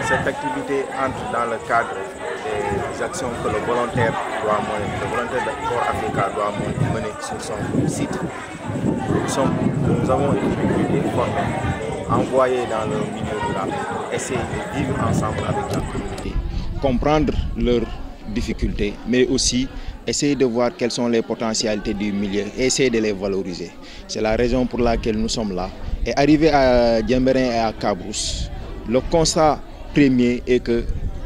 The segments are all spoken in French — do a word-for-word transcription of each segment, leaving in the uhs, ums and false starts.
cette activité entre dans le cadre des actions que le volontaire doit mener, le volontaire de Corps Africa doit mener sur son site. Nous, sommes, nous avons une communauté formée, envoyée dans le milieu rural, essayer de vivre ensemble avec la communauté, comprendre leurs difficultés, mais aussi essayer de voir quelles sont les potentialités du milieu et essayer de les valoriser. C'est la raison pour laquelle nous sommes là. Et arrivé à Diembéring et à Cabrousse, le constat premier est que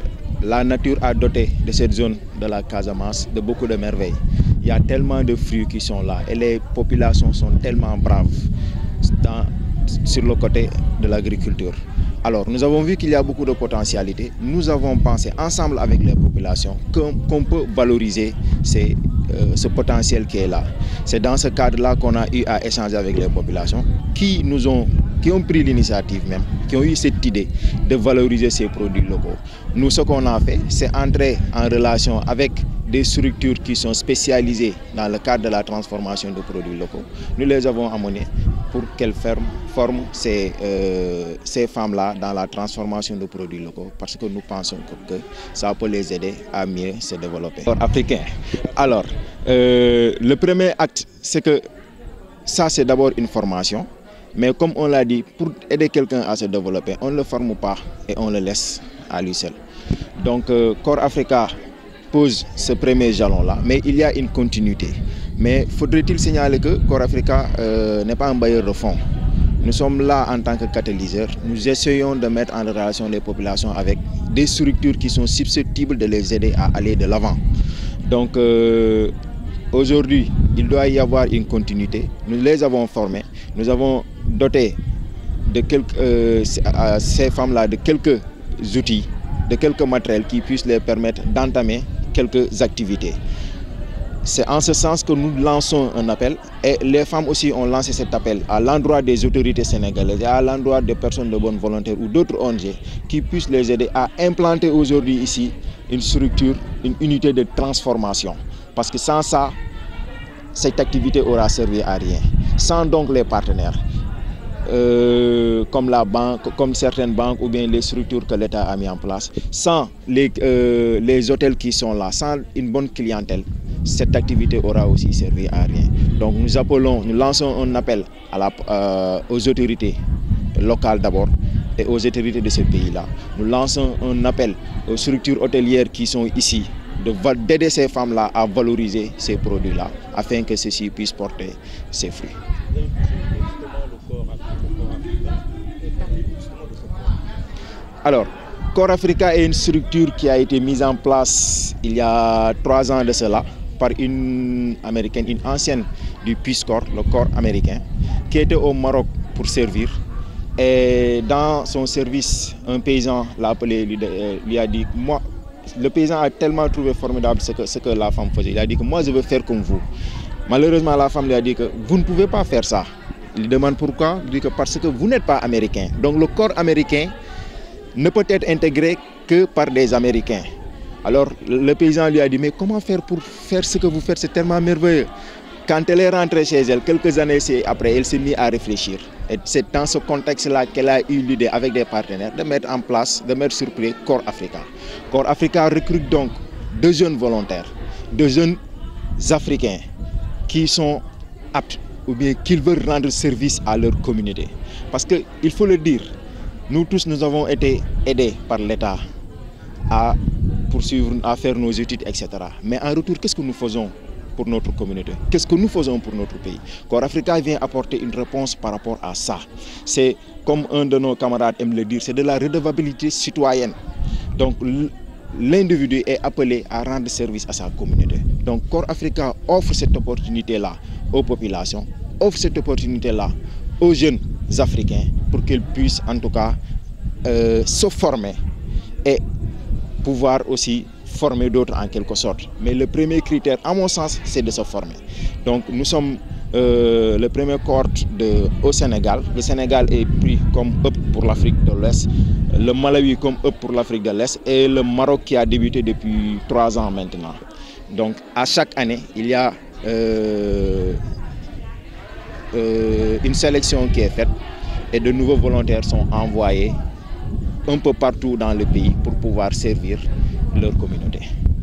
la nature a doté de cette zone de la Casamance de beaucoup de merveilles. Il y a tellement de fruits qui sont là et les populations sont tellement braves dans, sur le côté de l'agriculture. Alors, nous avons vu qu'il y a beaucoup de potentialités. Nous avons pensé ensemble avec les populations qu'on qu'on peut valoriser ces, euh, ce potentiel qui est là. C'est dans ce cadre-là qu'on a eu à échanger avec les populations qui nous ont, qui ont pris l'initiative même, qui ont eu cette idée de valoriser ces produits locaux. Nous, ce qu'on a fait, c'est entrer en relation avec des structures qui sont spécialisées dans le cadre de la transformation de produits locaux. Nous les avons amenés pour qu'elles forment ces, euh, ces femmes-là dans la transformation de produits locaux parce que nous pensons que, que ça peut les aider à mieux se développer. Alors, africain. Alors, euh, le premier acte, c'est que ça, c'est d'abord une formation. Mais comme on l'a dit, pour aider quelqu'un à se développer, on ne le forme pas et on le laisse à lui seul. Donc, euh, Corps Africa pose ce premier jalon-là, mais il y a une continuité. Mais faudrait-il signaler que Corps Africa euh, n'est pas un bailleur de fonds. Nous sommes là en tant que catalyseurs. Nous essayons de mettre en relation les populations avec des structures qui sont susceptibles de les aider à aller de l'avant. Donc euh, aujourd'hui, il doit y avoir une continuité. Nous les avons formés. Nous avons doté de quelques, euh, ces femmes-là de quelques outils, de quelques matériels qui puissent les permettre d'entamer quelques activités. C'est en ce sens que nous lançons un appel et les femmes aussi ont lancé cet appel à l'endroit des autorités sénégalaises et à l'endroit des personnes de bonne volonté ou d'autres O N G qui puissent les aider à implanter aujourd'hui ici une structure, une unité de transformation. Parce que sans ça, cette activité aura servi à rien. Sans donc les partenaires, Euh, comme la banque, comme certaines banques ou bien les structures que l'État a mis en place, sans les, euh, les hôtels qui sont là, sans une bonne clientèle, cette activité aura aussi servi à rien. Donc nous appelons, nous lançons un appel à la, euh, aux autorités locales d'abord et aux autorités de ce pays-là. Nous lançons un appel aux structures hôtelières qui sont ici, d'aider ces femmes-là à valoriser ces produits-là afin que ceci puisse porter ses fruits. Alors, Corps Africa est une structure qui a été mise en place il y a trois ans de cela par une américaine, une ancienne du Peace Corps, le corps américain, qui était au Maroc pour servir. Et dans son service, un paysan l'a appelé, lui, lui a dit, moi, le paysan a tellement trouvé formidable ce que, ce que la femme faisait. Il a dit que moi je veux faire comme vous. Malheureusement, la femme lui a dit que vous ne pouvez pas faire ça. Il demande pourquoi. Il dit que parce que vous n'êtes pas américain. Donc le corps américain ne peut être intégré que par des Américains. Alors le paysan lui a dit, mais comment faire pour faire ce que vous faites, c'est tellement merveilleux. Quand elle est rentrée chez elle, quelques années après, elle s'est mise à réfléchir. Et c'est dans ce contexte-là qu'elle a eu l'idée avec des partenaires de mettre en place, de mettre sur pied Corps Africa. Corps Africa recrute donc deux jeunes volontaires, deux jeunes Africains qui sont aptes ou bien qui veulent rendre service à leur communauté. Parce qu'il faut le dire, nous tous, nous avons été aidés par l'État à poursuivre, à faire nos études, et cetera. Mais en retour, qu'est-ce que nous faisons pour notre communauté? Qu'est-ce que nous faisons pour notre pays? Corps Africa vient apporter une réponse par rapport à ça. C'est, comme un de nos camarades aime le dire, c'est de la redevabilité citoyenne. Donc, l'individu est appelé à rendre service à sa communauté. Donc, Corps Africa offre cette opportunité-là aux populations, offre cette opportunité-là aux jeunes Africains pour qu'ils puissent en tout cas euh, se former et pouvoir aussi former d'autres en quelque sorte. Mais le premier critère, à mon sens, c'est de se former. Donc nous sommes euh, le premier corps de, au Sénégal. Le Sénégal est pris comme hub pour l'Afrique de l'Ouest, le Malawi comme hub pour l'Afrique de l'Est et le Maroc qui a débuté depuis trois ans maintenant. Donc à chaque année, il y a euh, euh, une sélection qui est faite et de nouveaux volontaires sont envoyés un peu partout dans le pays pour pouvoir servir leur communauté.